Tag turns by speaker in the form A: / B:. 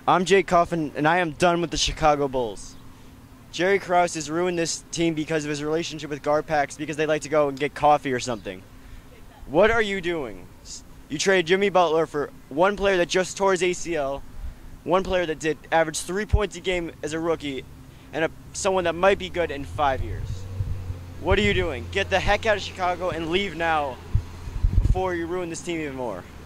A: I'm Jake Coffin, and I am done with the Chicago Bulls. Jerry Krause has ruined this team because of his relationship with Garpax because they like to go and get coffee or something. What are you doing? You traded Jimmy Butler for one player that just tore his ACL, one player that did average 3 points a game as a rookie, and someone that might be good in 5 years. What are you doing? Get the heck out of Chicago and leave now before you ruin this team even more.